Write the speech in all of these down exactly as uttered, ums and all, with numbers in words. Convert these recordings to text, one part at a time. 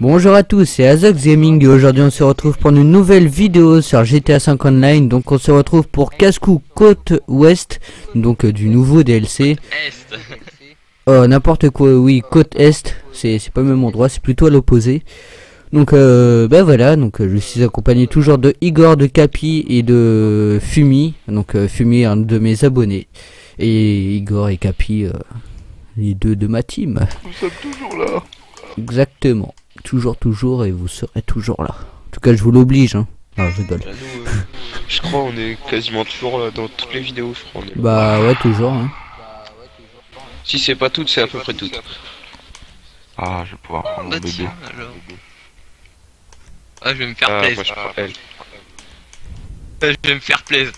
Bonjour à tous, c'est Azox Gaming et aujourd'hui on se retrouve pour une nouvelle vidéo sur G T A cinq Online. Donc on se retrouve pour Casse-Cou Côte Ouest, donc euh, du nouveau D L C. Est. Oh n'importe quoi, oui, Côte Est, c'est pas le même endroit, c'est plutôt à l'opposé. Donc euh, bah voilà, donc euh, je suis accompagné toujours de Igor, de Capi et de Fumi. Donc euh, Fumi est un de mes abonnés. Et Igor et Capi, euh, les deux de ma team. Nous sommes toujours là. Exactement. Toujours, toujours, et vous serez toujours là. En tout cas, je vous l'oblige, hein. Ah, je rigole. Bah, nous, euh, je crois on est quasiment toujours là dans toutes les vidéos, je crois. On est là. Bah ouais, toujours, hein. Si c'est pas toutes, c'est à peu près toutes. Ah, je vais pouvoir prendre mon Bah bébé. tiens, alors. Ah, je vais me faire Ah, plaisir. moi je prends elle. Ah, je vais me faire plaisir.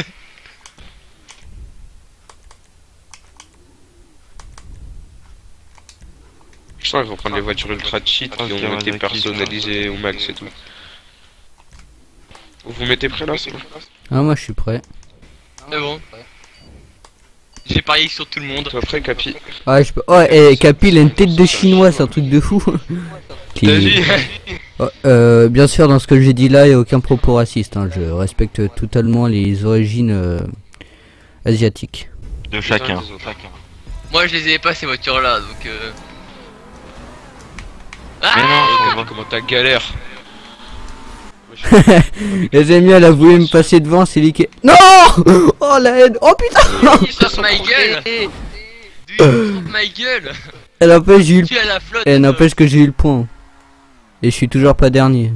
Je sens qu'ils vont prendre les voitures ultra cheat Ah, qui ok, ont été vas-y, personnalisées au max et tout. Vous vous mettez prêt là, c'est bon? Ah, moi, je suis prêt. C'est bon. J'ai parié sur tout le monde. Toi prêt, Capi? Ah, je peux... Oh, et Capi, il a une tête de chinois, c'est un truc de fou. Qui- T'as vu? Oh, euh, bien sûr, dans ce que j'ai dit là, il n'y a aucun propos raciste, hein. Je respecte totalement les origines euh, asiatiques. De chacun. Moi, je les ai pas ces voitures là, donc euh... Mais Ah non, Capi, comment t'as galère? Les amis, elle a voulu me passer devant, c'est lui qui... Non. Oh, la haine. Oh, putain. il sort ma gueule. Lui, il sort ma gueule. Elle empêche, j'ai eu le... Tu as la flotte. Elle euh, n'empêche que j'ai eu le point. Et je suis toujours pas dernier.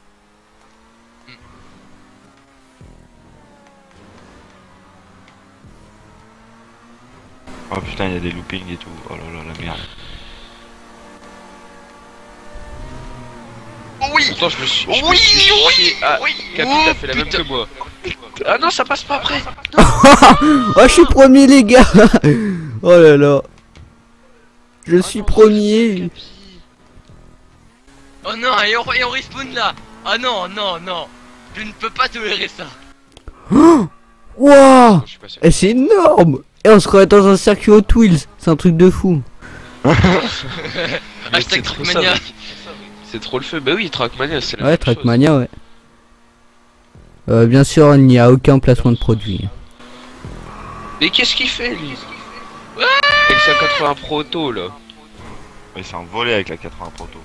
Oh putain, il y a des loopings et tout. Oh là là, la merde. Oui. Pourtant, je me suis. Je me Oui, suis oui, chié. Ah, oui. Capi, Oh, t'as fait la même putain. que moi. Ah non, ça passe pas après. Oh, je suis premier, les gars. Oh là là. Je suis premier. Oh non, et on, et on respawn là. Ah non, non, non. Je ne peux pas tolérer ça. Wouah. Je suis passé. Et c'est énorme. Et on se croirait dans un circuit Hot Wheels. C'est un truc de fou. Mais Hashtag c'est trop ça, Trackmania. mec. C'est trop le feu. Bah oui, Trackmania, c'est la Ouais, même chose. Trackmania, ouais. Euh, bien sûr, il n'y a aucun placement de produit. Mais qu'est-ce qu'il fait lui? Avec sa quatre-vingts Proto là. Il s'est envolé avec la quatre-vingts Proto.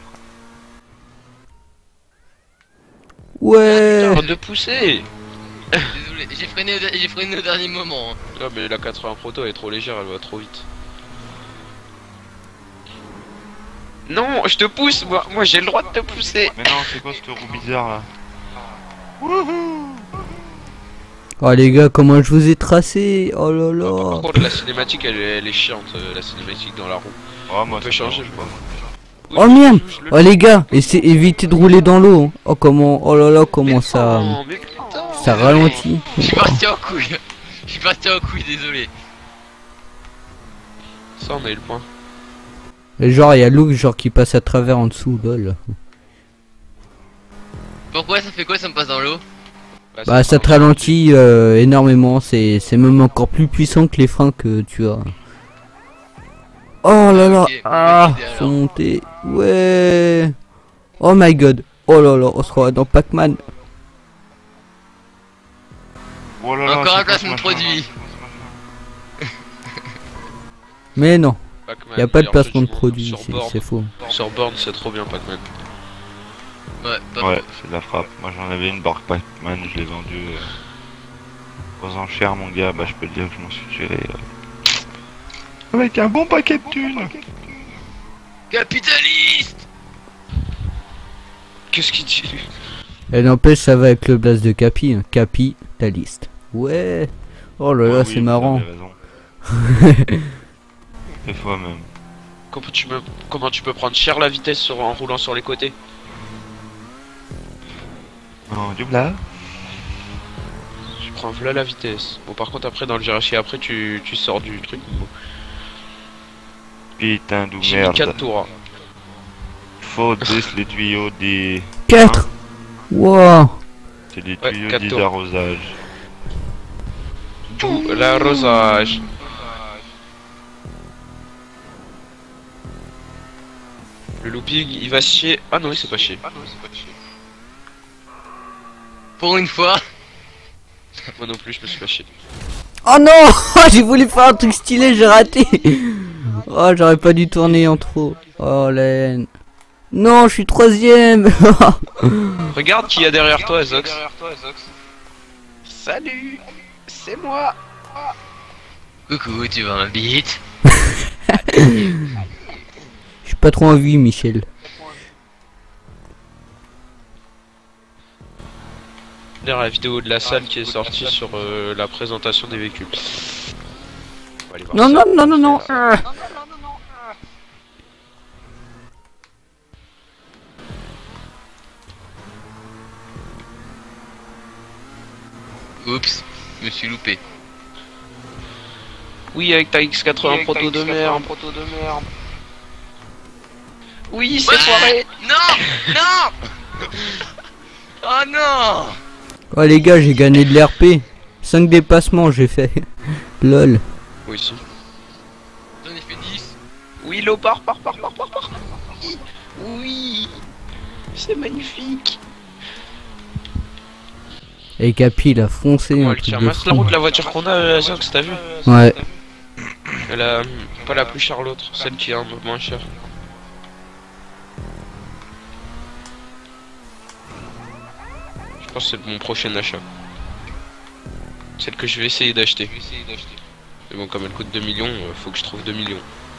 Ouais. Arrête de pousser. Désolé, j'ai freiné, au- j'ai freiné au dernier moment. hein. Non mais la quatre-vingts Proto elle est trop légère, elle va trop vite. Non, je te pousse, moi, moi j'ai le droit de te pousser. Mais non, c'est quoi ce roue bizarre là? Oh les gars, comment je vous ai tracé. Oh là Ah, là. par contre la cinématique elle, est- elle est chiante, euh, la cinématique dans la roue. Oh, moi, On peut ça changer, me je dérange Oh merde. Je le- Oh les gars, et c'est éviter de rouler dans l'eau. hein. Oh comment. Oh là là, comment Mais ça. non, mais putain. Ça ralentit. Je suis parti en couille. Je suis parti en couille, désolé. Ça on a eu le point. Et genre, il y a l'eau genre qui passe à travers en dessous, lol. Pourquoi ça fait quoi ça me passe dans l'eau? Bah ça te ralentit euh, énormément, c'est c'est même encore plus puissant que les freins que tu as. Oh là là, Ok, ah, bonne idée, faut alors. monter, ouais. Oh my god, oh là là, on se croit dans Pac-Man. Oh là là, Encore c'est un quoi placement ce de machin, produit. Mais non, Pac-Man, y a pas de et en placement fait, de produit, sur c'est borne- c'est faux. Sur borne c'est trop bien Pac-Man. Ouais, pas Ouais, c'est de la frappe. Moi j'en avais une barre Pac-Man, je l'ai vendue euh, aux enchères, mon gars. Bah, je peux te dire que je m'en suis tiré. euh, Avec un bon paquet de thunes. capitaliste. Qu'est-ce qu'il dit? Et n'empêche, ça va avec le blast de Capi, hein. Capitaliste. Ouais. Oh là là, Ouais, c'est oui, marrant. vous avez raison. Des fois même. Comment tu, me... Comment tu peux prendre cher la vitesse sur... en roulant sur les côtés? Oh, du blas. Tu prends là la vitesse. Bon par contre après dans le Jirachi après tu, tu sors du truc. Bon. Putain d'où J'ai mis merde. quatre tours. hein. Faut des les tuyaux des. quatre. Wow. C'est des Ouais, tuyaux quatre tours. d'arrosage. Tout l'arrosage. Le looping, il va se chier. Ah non, il s'est pas chier. Pour une fois. Moi non plus, je me suis pas chier. Oh non. J'ai voulu faire un truc stylé, j'ai raté. Oh, j'aurais pas dû tourner en trop. Oh la haine. Non, je suis troisième. Regarde qui y a derrière toi, Zox. Salut, c'est moi. Coucou, tu veux un beat? J'ai pas trop envie, Michel. Derrière la vidéo de la salle qui est sortie sur euh, la présentation des véhicules. On va aller voir Non, ça. non, non, non, non. Ah. Oups, je me suis loupé. Oui, avec ta X quatre-vingts proto de merde. Oui, c'est foiré. Non, non. Oh non. Oh les gars, j'ai gagné de l'R P. cinq dépassements, j'ai fait. Lol. Oui, si. J'en ai fait dix. Oui, l'eau part, part, part, part, part, part. Oui, c'est magnifique. Et Capi, il a foncé Bon, un elle truc tient de masse la fou. route, la voiture qu'on a, euh, Zox, t'as vu? Ouais. Elle a pas la plus chère, l'autre, celle qui est un peu moins chère. Je pense que c'est mon prochain achat. Celle que je vais essayer d'acheter. Mais bon, comme elle coûte deux millions, euh, faut que je trouve deux millions.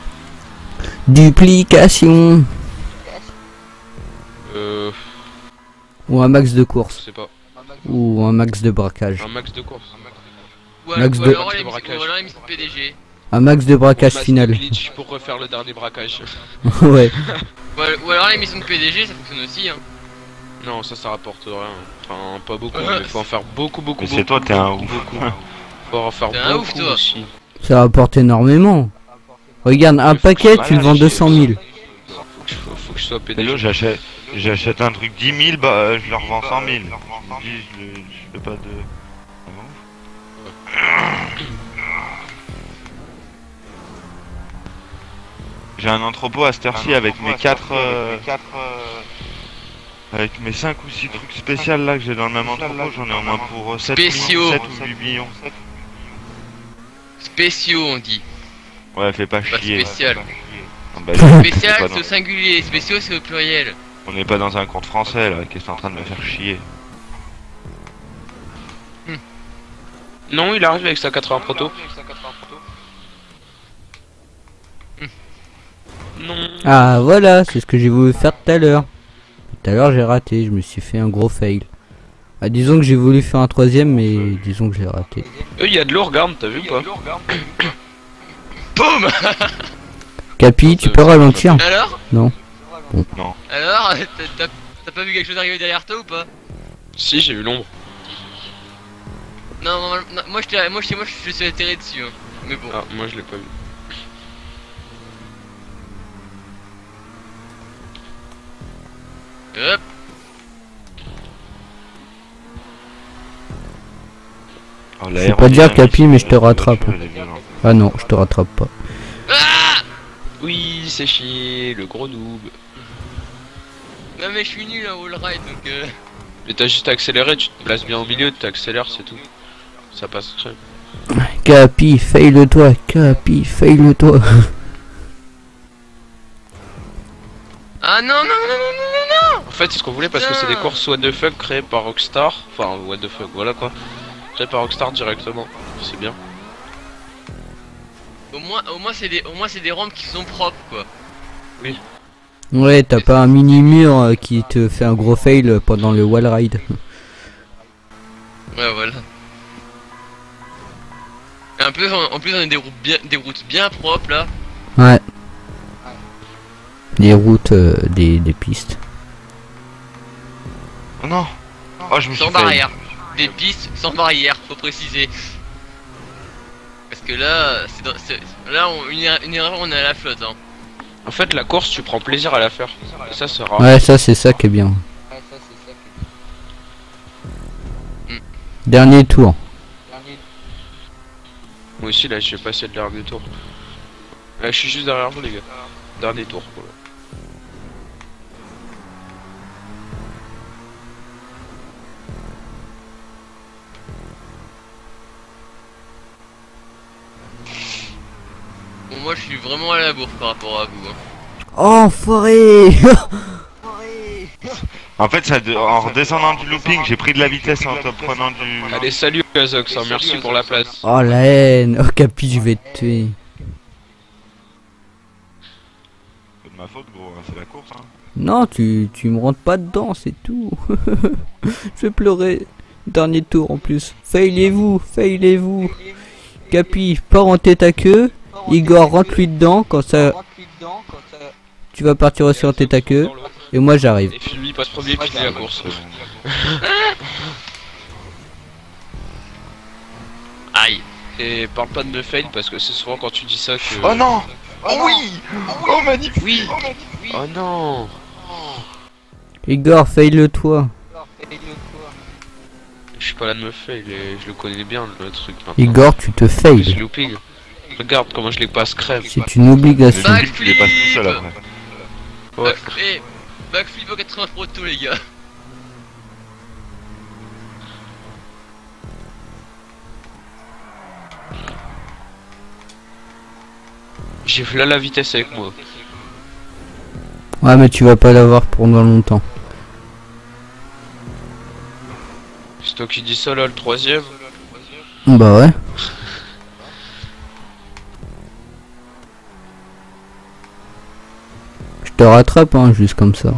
Duplication. Euh. Ou un max de Je course. sais pas. Ou un max de braquage. Un max de course. Ou Max alors, ou de- alors Max de les braquage. ou alors les missions P D G. Un max de braquage Masse de final. glitch pour refaire le dernier braquage. Ouais. Ou alors, ou alors les missions de P D G, ça fonctionne aussi. Hein. Non, ça, ça rapporte rien. Enfin, pas beaucoup, mais faut en faire beaucoup, beaucoup, Mais beaucoup. c'est toi, t'es un beaucoup, ouf. beaucoup. Faut en faire T'es un beaucoup ouf, toi. aussi. Ça rapporte énormément. Regarde, un Faut que paquet, je- tu le vends deux cent mille. Faut que je, faut, faut que je sois Mais P D G. là, j'achète, j'achète un truc dix mille, bah euh, je leur vends cent mille. Je dis, je, le- je fais pas de. Ah bon. J'ai un entrepôt à cette heure-ci avec mes quatre. Avec mes cinq ou six trucs spéciaux là que j'ai dans le même entrepôt, j'en ai au moins pour sept Spéciaux. ou huit millions. Spéciaux, on dit. Ouais, fais pas Pas chier. spécial. Ah bah, je- Spécial, pas c'est dans- au singulier. Spéciaux, c'est au pluriel. On n'est pas dans un compte français là, qu'est-ce que t'es en train de me faire chier? Non, il arrive avec sa quatre-vingts proto. Non. Ah voilà, c'est ce que j'ai voulu faire tout à l'heure. Tout à l'heure j'ai raté, je me suis fait un gros fail. Ah, disons que j'ai voulu faire un troisième, mais disons que j'ai raté. Euh, il y a de l'eau, regarde, t'as vu ou pas? Boum. Capi, tu peux ralentir? Alors Non. Alors T'as- T'as t'as pas vu quelque chose arriver derrière toi ou pas? Si, j'ai eu l'ombre. Non, non, non, moi je t'ai- moi, je- moi je suis atterré dessus. Hein. Mais bon. Ah, moi je l'ai pas vu. Hop. Oh, Je vais pas dire Capi, mais je te rattrape. Elle est violente. Ah non, je te rattrape pas. Ah Oui, c'est chier, le gros noob. non mais je suis nul en wall ride donc euh... Mais t'as juste accéléré, tu te places bien au milieu, t'accélères, c'est tout. Ça passe très. Capi, fail-le-toi. Capi, fail-le-toi. Ah non non non non non non. En fait, c'est ce qu'on voulait parce que c'est des Putain. courses what the fuck créées par Rockstar. Enfin, what the fuck, voilà quoi. Créées par Rockstar directement. C'est bien. Au moins au moins c'est des au moins c'est des rampes qui sont propres quoi. Ouais, t'as pas un mini mur euh, qui te fait un gros fail euh, pendant le wall ride. Ouais voilà. Et en plus on, en plus on a des routes bien des routes bien propres là. Ouais. Des routes, euh, des, des pistes. Oh non. Oh, je me suis Sans fait. barrière. Des pistes sans barrière, faut préciser. Parce que là, c'est dans- c'est- là on, une, er- une erreur on est à la flotte hein. En fait, la course, tu prends plaisir à la faire. Et ça, c'est rare. Ouais, ça c'est ça qui est bien. Dernier tour. Moi aussi, là, je vais passer le dernier tour. Là, je suis juste derrière vous, les gars. Dernier tour. Voilà. moi je suis vraiment à la bourre par rapport à vous. Hein. Oh, enfoiré. En fait, ça, de- en redescendant du looping, j'ai pris de la vitesse en te prenant du... Allez, salut Azox, hein, merci pour la place. Oh la haine. Oh Capi, je vais te tuer. C'est de ma faute, gros, hein, c'est la course, hein. Non, tu, tu me rentres pas dedans, c'est tout. Je vais pleurer. Dernier tour en plus. Failez-vous, failez-vous. Capi, pars en tête à queue. Igor, rentre-lui dedans. Quand ça, tu vas partir aussi en tête à queue. Et moi j'arrive. Et puis lui il passe premier puis il fait la course. Aïe. Et parle pas de me fail parce que c'est souvent quand tu dis ça que... Oh non. Oh oui. Oh magnifique. Oui. Oh non. Igor, fail-le toi. Je suis pas là de me fail, et je le connais bien le truc maintenant. Igor, tu te Je fail. looping. Regarde comment je les passe crème. C'est une obligation. Le looping, il les passe tout seul après. Ouais. Backflip, backflip au quatre-vingts proto les gars. J'ai là la vitesse avec moi. Ouais, mais tu vas pas l'avoir pendant longtemps. C'est toi qui dis ça là, le troisième. Bah ouais. Je te rattrape, hein, juste comme ça.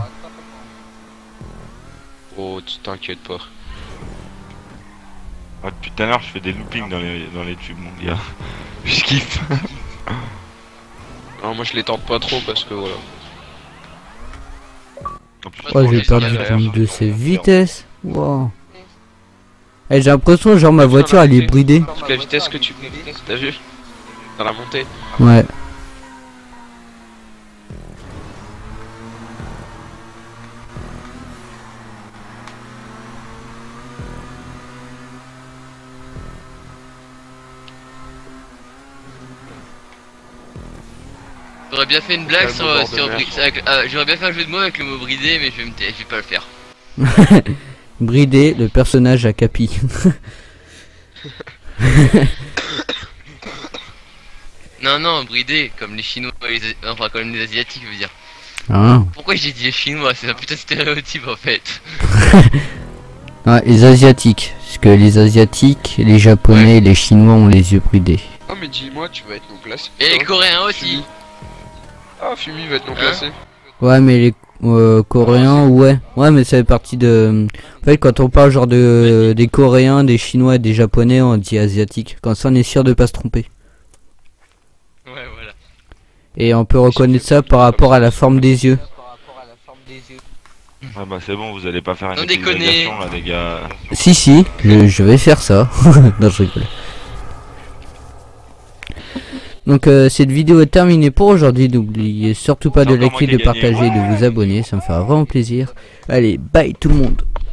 Oh, tu t'inquiètes pas. Ah, depuis tout à l'heure, je fais des loopings dans les, dans les tubes, mon gars. Je kiffe. Non, moi je les tente pas trop parce que voilà. En plus, Oh, j'ai laisser perdu la une de ses vitesses. Wow. Eh, j'ai l'impression, genre, ma voiture, elle est bridée. Toute la vitesse que tu... T'as vu? Dans la montée. Ouais. J'aurais bien fait une blague Quel sur, beau bord de sur mer. bri- avec- euh, j'aurais bien fait un jeu de mots avec le mot bridé mais je vais me taire, je vais pas le faire. Bridé, le personnage à Capi. Non non bridé comme les chinois et les, enfin comme les asiatiques je veux dire. Ah. Pourquoi j'ai dit les chinois? C'est un putain de stéréotype en fait. Ah, les asiatiques. Parce que les asiatiques, les japonais et les chinois ont les yeux bridés. Oh mais dis-moi, tu vas être non classé. Et les coréens aussi. Ah, Fumi va être non Hein? classé. Ouais, mais les euh, coréens, ouais. Ouais, mais ça fait partie de... En fait, quand on parle genre de des coréens, des chinois et des japonais, on dit asiatique. Comme ça, on est sûr de pas se tromper. Ouais voilà. Et on peut reconnaître ça par rapport à la forme des yeux. Ah bah c'est bon, vous allez pas faire une Non, déconnez. épisodisation là, les gars. Si, si, je, je vais faire ça. Non, je rigole. Donc euh, cette vidéo est terminée pour aujourd'hui. N'oubliez surtout pas de C'est encore moi liker, qui ai de gagné. partager, de vous abonner. Ça me fera vraiment plaisir. Allez, bye tout le monde.